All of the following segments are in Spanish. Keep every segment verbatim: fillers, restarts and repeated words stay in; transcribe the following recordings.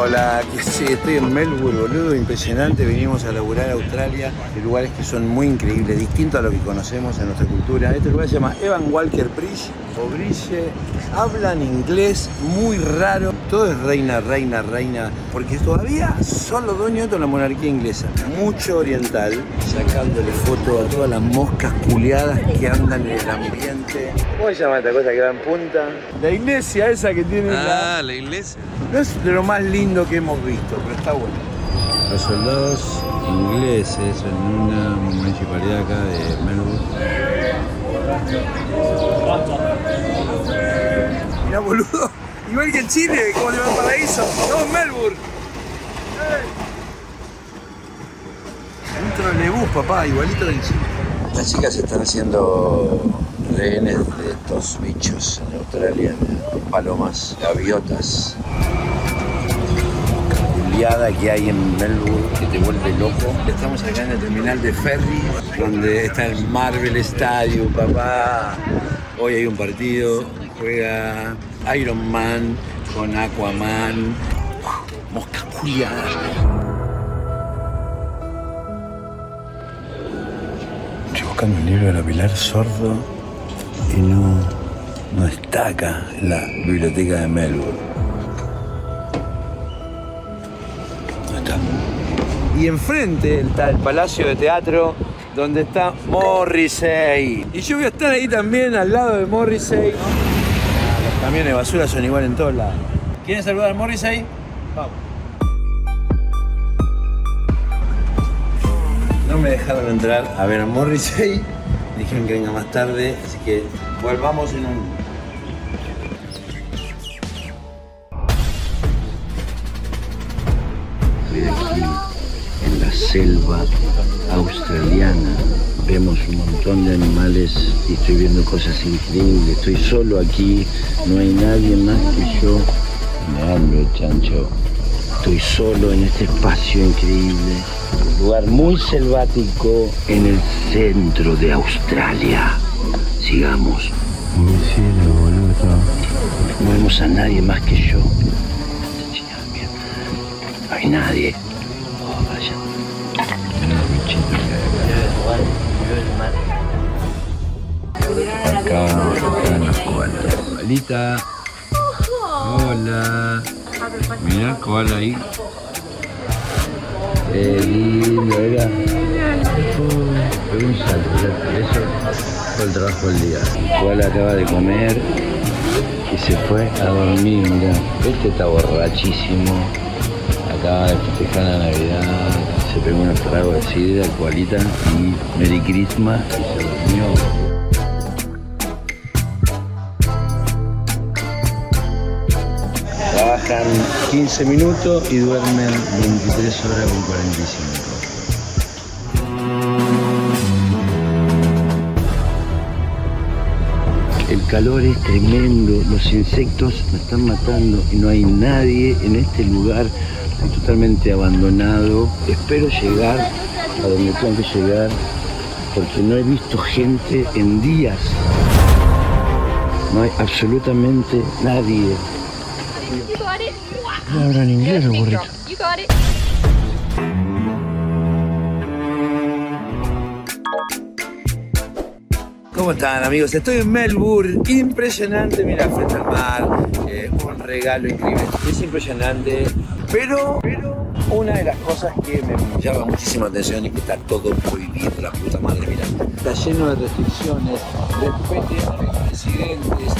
Hola, que sí, estoy en Melbourne, boludo, impresionante. Venimos a laburar a Australia, de lugares que son muy increíbles, distintos a lo que conocemos en nuestra cultura. Este lugar se llama Evan Walker Bridge o Bridge. Hablan inglés muy raro, todo es reina, reina, reina, porque todavía son los dueños de la monarquía inglesa. Mucho oriental, sacándole foto a todas las moscas culiadas que andan en el ambiente. ¿Cómo se llama esta cosa que va en punta? La iglesia esa que tiene Ah, la... la iglesia. No es de lo más lindo que hemos visto, pero está bueno. Los soldados ingleses en una municipalidad acá de Melbourne. Mirá, boludo, igual que en Chile, como de Valparaíso, estamos en Melbourne. Un trolebús, papá, igualito que en Chile. Las chicas están haciendo rehenes de estos bichos en Australia, palomas, gaviotas. Que hay en Melbourne que te vuelve loco. Estamos acá en el terminal de ferry donde está el Marvel Stadium, papá. Hoy hay un partido, juega Iron Man con Aquaman. Mosca culiada. Estoy buscando un libro de la Pilar Sordo y no, no está acá en la biblioteca de Melbourne. Y enfrente está el Palacio de Teatro, donde está Morrissey. Y yo voy a estar ahí también, al lado de Morrissey. Los camiones de basura son igual en todos lados. ¿Quieren saludar a Morrissey? Vamos. No me dejaron entrar a ver a Morrissey. Dijeron que venga más tarde, así que volvamos en un... En la selva australiana vemos un montón de animales y estoy viendo cosas increíbles. Estoy solo aquí, no hay nadie más que yo. Me hambre, chancho. Estoy solo en este espacio increíble. Un lugar muy selvático en el centro de Australia. Sigamos. Muy cielo, boludo. No vemos a nadie más que yo. No hay nadie. Oh, vaya. Acá están los koalas. Koalita. Hola. Mirá, koala ahí. Qué lindo, era. Oh, pegó un salto, ya. Eso fue el trabajo del día. El koala acaba de comer y se fue a dormir, mirá. Este está borrachísimo. Acaba de festejar la Navidad, se pegó unos tragos de sidra, koalita y Merry Christmas y se durmió. Trabajan quince minutos y duermen veintitrés horas con cuarenta y cinco. El calor es tremendo, los insectos me están matando y no hay nadie en este lugar. Estoy totalmente abandonado. Espero llegar a donde tengo que llegar porque no he visto gente en días. No hay absolutamente nadie. No hablan inglés, los burritos. ¿Cómo están, amigos? Estoy en Melbourne, impresionante, mira, frente al mar, eh, un regalo increíble, es impresionante, pero, pero una de las cosas que me llama muchísima atención es que está todo prohibido, la puta madre, mira, está lleno de restricciones, respeten a los presidentes.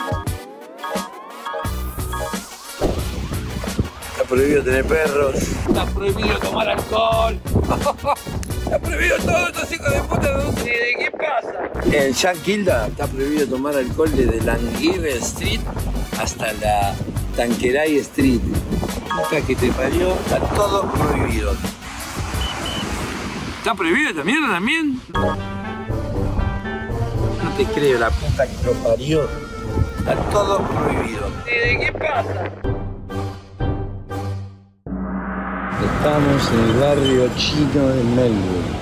Está prohibido tener perros, está prohibido tomar alcohol. Está prohibido todo, estos hijos de puta, no sé de qué pasa. En St Kilda está prohibido tomar alcohol desde Langirre Street hasta la Tanqueray Street. Puta que te parió, está todo prohibido. ¿Está prohibido esta mierda también? No te creo, la puta que lo parió. Está todo prohibido. ¿De qué pasa? Estamos en el barrio chino de Melbourne.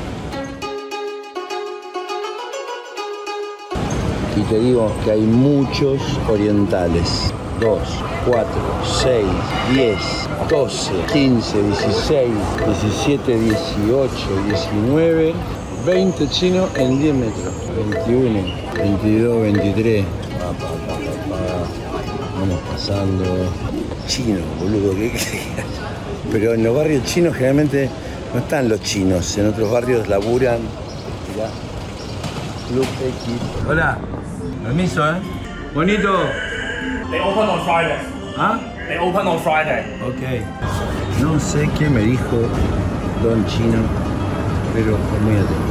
Y te digo que hay muchos orientales. dos, cuatro, seis, diez, doce, quince, dieciséis, diecisiete, dieciocho, diecinueve, veinte chinos en diez metros. veintiuno, veintidós, veintitrés. Pa, pa, pa, pa, pa. Vamos pasando. Chino, boludo, ¿qué crees? Pero en los barrios chinos generalmente no están los chinos. En otros barrios laburan. Mirá. Club X. Hola. Permiso, ¿eh? Bonito. They open on Friday. ¿Ah? They open on Friday. Ok. No sé qué me dijo Don Chino, pero fue muy atento.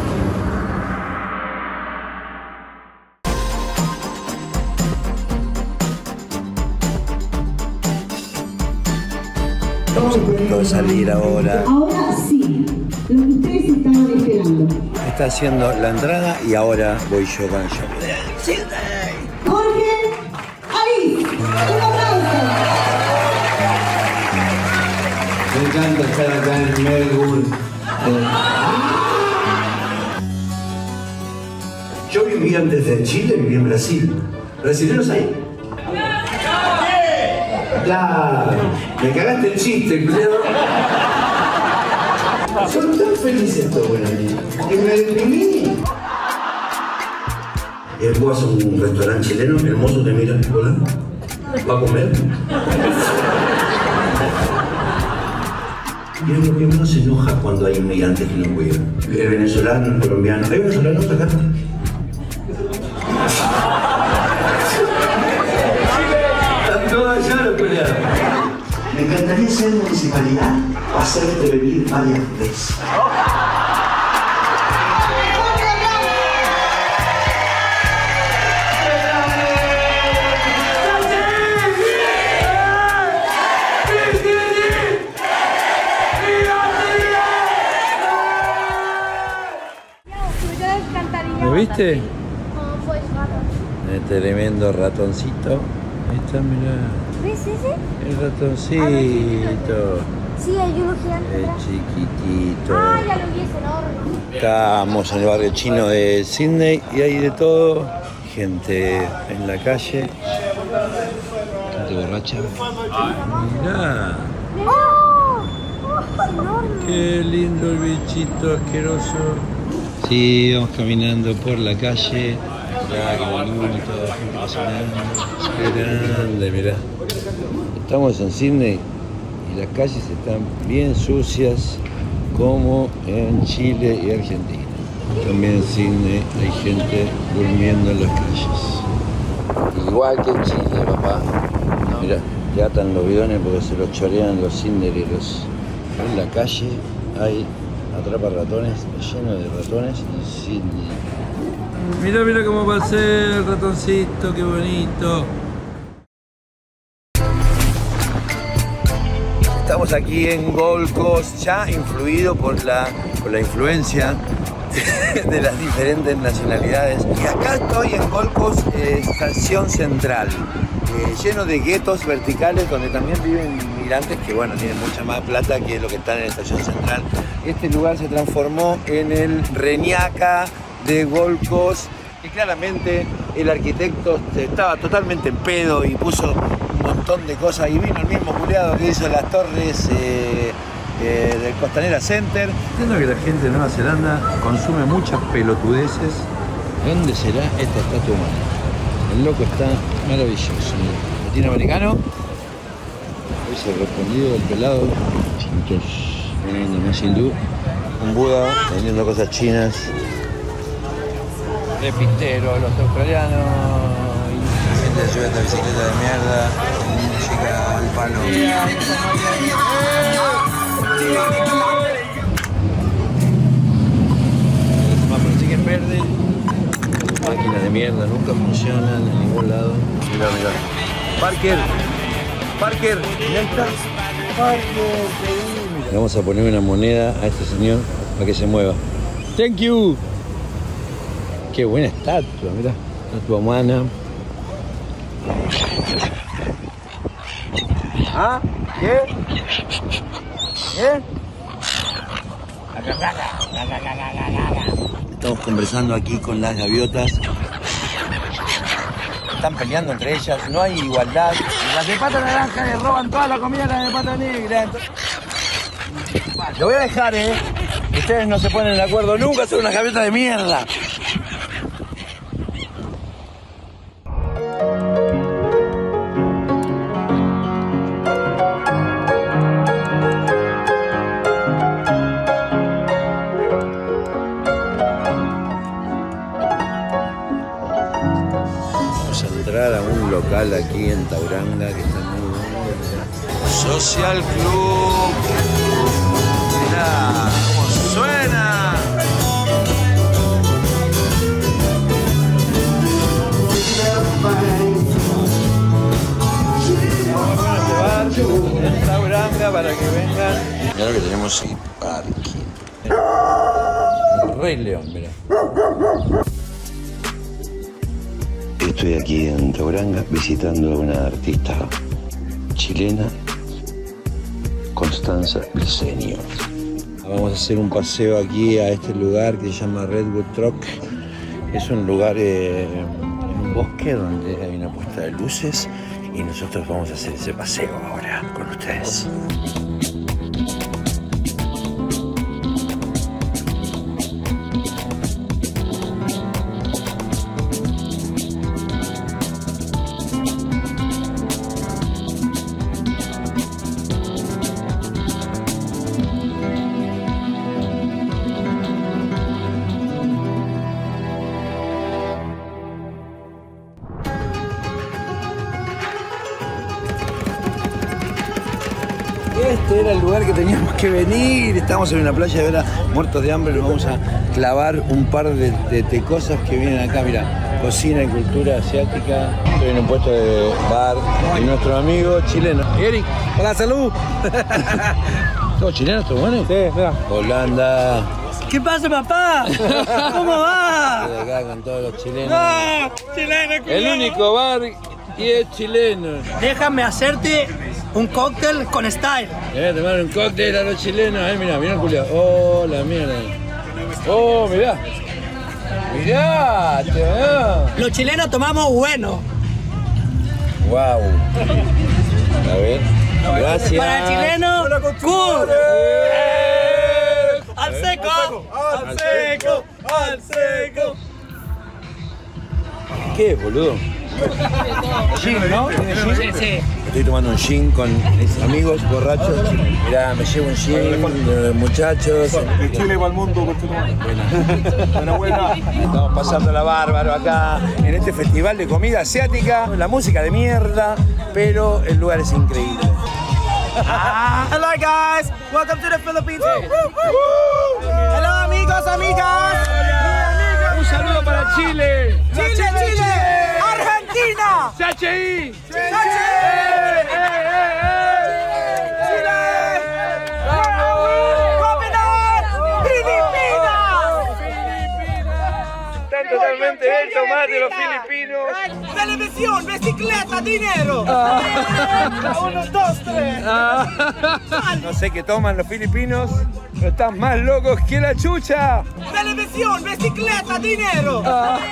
Estamos a punto de salir ahora. Ahora sí, lo que ustedes estaban esperando. Está haciendo la entrada y ahora voy yo con el show. Jorge Alice, un aplauso. Me encanta estar acá en Melbourne. Yo viví antes de Chile, viví en Brasil. ¿Brasileños hay? Claro, me cagaste el chiste, culiado. Son tan felices todos, buenos días, que me deprimí. Y después vas a un restaurante chileno, el mozo te mira, hola, ¿va a comer? Y es lo que uno se enoja cuando hay inmigrantes que no cuidan. El venezolano, el colombiano, ¿hay venezolanos acá? Me encantaría ser municipalidad o hacerte venir varias veces. ¿Lo viste? El tremendo ratoncito. Ahí está, mirá. ¿Ves ese? El ratoncito. Sí, hay uno gigante. Es chiquitito. Ah, ya lo vi, es enorme. Estamos en el barrio chino de Sydney y hay de todo. Gente en la calle. Gente borracha. Mirá. ¡Oh! ¡Oh, es enorme! Qué lindo el bichito asqueroso. Sí, vamos caminando por la calle. Mirá, qué bonito, gente paseando. Qué grande, mirá. Estamos en Sydney y las calles están bien sucias como en Chile y Argentina. También en Sydney hay gente durmiendo en las calles. Igual que en Chile, papá. Mirá, ya atan los bidones porque se los chorean los cindereros. En la calle hay atrapa ratones, lleno de ratones en Sydney. Mira, mira cómo va a ser el ratoncito, qué bonito. Estamos aquí en Gold Coast, ya influido por la, por la influencia de las diferentes nacionalidades. Y acá estoy en Gold Coast, eh, estación central, eh, lleno de guetos verticales donde también viven inmigrantes que, bueno, tienen mucha más plata que lo que están en la estación central. Este lugar se transformó en el Reñaca de Gold Coast y claramente el arquitecto estaba totalmente en pedo y puso un montón de cosas y vino el mismo culiado que hizo las torres eh, eh, del Costanera Center. Entiendo que la gente de Nueva Zelanda consume muchas pelotudeces. ¿Dónde será esta estatua humana? El loco está maravilloso. Latinoamericano. Hoy se ha respondido el pelado. Entonces, viene más hindú. Un Buda vendiendo cosas chinas. De pintero, los australianos. Y gente se sube a esta bicicleta de mierda. Música al palo. El semáforo sigue en verde. Máquinas de mierda nunca funcionan en ningún lado. Mira, mira. Parker. Parker. Mira, está. Parker. Le vamos a poner una moneda a este señor para que se mueva. Thank you. Qué buena estatua, mira. Estatua humana. ¿Ah? ¿Qué? ¿Qué? Estamos conversando aquí con las gaviotas. están peleando entre ellas, no hay igualdad. Las de pata naranja le roban toda la comida a las de pata negra. Lo voy a dejar, ¿eh? Ustedes no se ponen de acuerdo nunca, son una gaviota de mierda. A un local aquí en Tauranga que está muy bueno. Social Club. Mirá cómo suena. Vamos a llevar en Tauranga para que vengan. Mirá lo que tenemos aquí, parking. El Rey León, mirá. Estoy aquí en Tauranga visitando a una artista chilena, Constanza Briceño. Vamos a hacer un paseo aquí a este lugar que se llama Redwood Truck. Es un lugar eh, en un bosque donde hay una puesta de luces y nosotros vamos a hacer ese paseo ahora con ustedes. Este era el lugar que teníamos que venir. Estamos en una playa de ahora muertos de hambre. Nos vamos a clavar un par de, de, de cosas que vienen acá. Mira, cocina y cultura asiática. Estoy en un puesto de bar y nuestro amigo chileno. Eric, hola, salud. ¿Todos chilenos, todos buenos? Sí, mira. Holanda. ¿Qué pasa, papá? ¿Cómo va? Estoy acá con todos los chilenos. ¡No! ¡Chileno, El cuidado! único bar y es chileno. Déjame hacerte un cóctel con style. Le voy a tomar un cóctel a los chilenos. Ay, mirá, mirá el culiao. Oh, la mierda. Oh, mirá. Mirá, te veo. Los chilenos tomamos bueno. Wow. A ver. Gracias. Para el chileno, cool. Al seco, al seco, al seco. ¿Qué es, boludo? Gin, ¿no? Sí, sí. Estoy tomando un gin con mis amigos borrachos. Mirá, me llevo un gin de muchachos. De Chile para el mundo, continúa. Buena, buena. Estamos pasando la bárbaro acá en este festival de comida asiática. La música de mierda, pero el lugar es increíble. Hello guys, welcome to the Philippines. Hello amigos, amigas. Un saludo para Chile. Chile, Chile. Argentina. C H I. Están totalmente el tomate los filipinos. Televisión, bicicleta, dinero. Uno, dos, tres. No sé qué toman los filipinos, pero están más locos que la chucha. Televisión, bicicleta, dinero.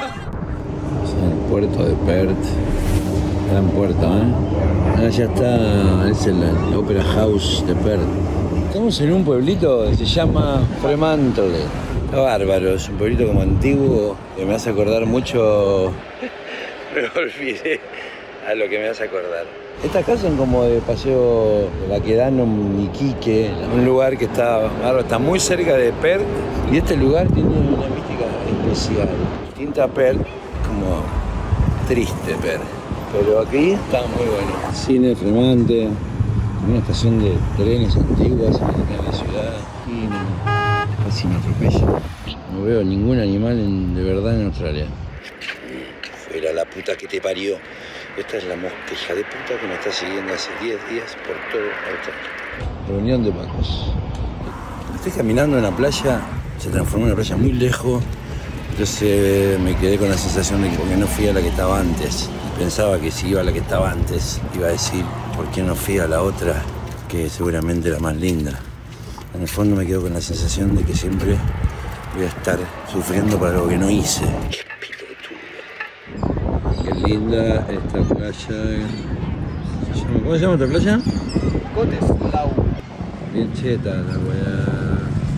El puerto de Perth, gran puerto, ¿eh? Allá está, es el, el Opera House de Perth. Estamos en un pueblito que se llama Fremantle. Está bárbaro, es un pueblito como antiguo que me hace acordar mucho. Me olvidé a lo que me hace acordar. Estas casas son como de paseo de Baquedano, Iquique, un lugar que está, bárbaro, está muy cerca de Perth y este lugar tiene una mística especial. Distinta a Perth, como triste Perth, pero aquí está muy bueno. Cine Fremante, una estación de trenes antiguas en la ciudad y no, casi me atropella. No veo ningún animal en, de verdad en Australia. Fuera la puta que te parió. Esta es la mosca hija de puta que me está siguiendo hace diez días por todo Australia. Reunión de pacos. Estoy caminando en la playa, se transformó en una playa muy lejos. Entonces me quedé con la sensación de que porque no fui a la que estaba antes. Pensaba que si iba a la que estaba antes, iba a decir por qué no fui a la otra, que seguramente era más linda. En el fondo me quedo con la sensación de que siempre voy a estar sufriendo por algo que no hice. ¡Qué pilotudo! Qué linda esta playa. ¿Cómo se llama esta playa? Cotes, Lau. Bien cheta la weá.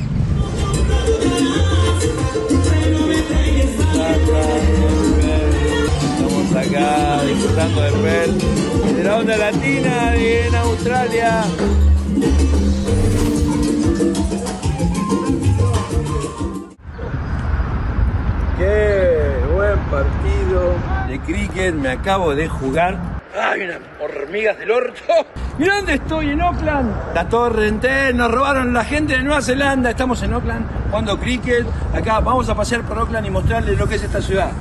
Estamos acá disfrutando de Perth, de la onda latina en Australia. Qué buen partido de cricket me acabo de jugar. ¡Ay, unas hormigas del orto! ¡Mirá dónde estoy! En Auckland. La Torre Entel, nos robaron la gente de Nueva Zelanda. Estamos en Auckland jugando cricket. Acá vamos a pasear por Auckland y mostrarles lo que es esta ciudad.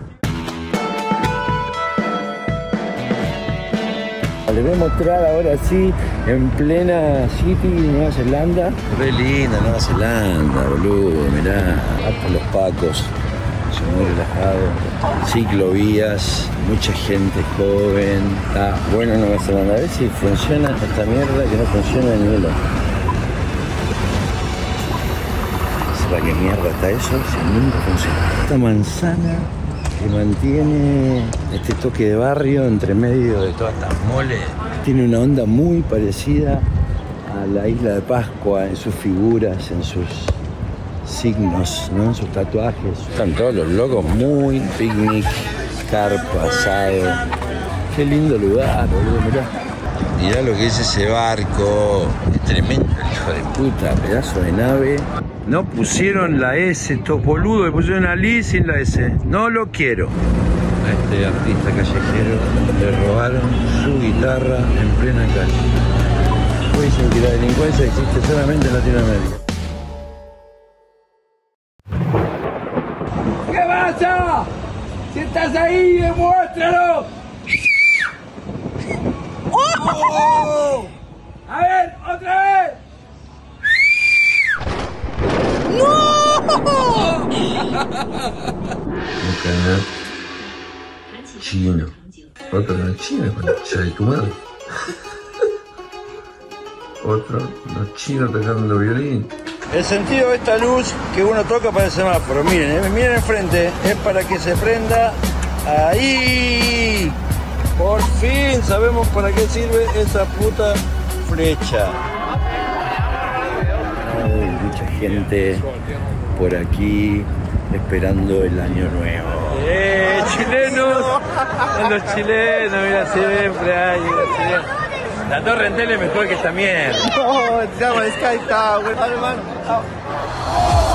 Les voy a mostrar ahora sí, en plena City, Nueva Zelanda. Re linda Nueva Zelanda, boludo, mirá. Hasta los pacos, son muy relajados. Ciclovías, mucha gente joven. Está bueno Nueva Zelanda. A ver si funciona esta mierda que no funciona ni uno. ¿Para qué mierda está eso? Si nunca funciona. Esta manzana que mantiene este toque de barrio entre medio de todas estas moles. Tiene una onda muy parecida a la isla de Pascua en sus figuras, en sus signos, ¿no? En sus tatuajes. Están todos los locos muy picnic, carpa, asado. Qué lindo lugar, boludo, mirá. Mirá lo que es ese barco. Es tremendo, hijo de puta, pedazo de nave. No pusieron la S, estos boludos, le pusieron la L sin la S. No lo quiero. A este artista callejero le robaron su guitarra en plena calle. Hoy dicen que la delincuencia existe solamente en Latinoamérica. ¿Qué pasa? Si estás ahí, demuéstralo. ¡Oh! A ver, otra vez. Un canal chino. Otro canal chino con la chica de tu madre. Otro, los chinos tocando violín. El sentido de esta luz que uno toca para el semáforo, miren, eh, miren enfrente, es para que se prenda ahí. Por fin sabemos para qué sirve esa puta flecha. Hay mucha gente por aquí esperando el año nuevo. ¡Eh, chilenos! Son los chilenos, mira, siempre hay los chilenos. La Torre Entel es mejor que esta mierda. No, se llama Sky Tower, hermano.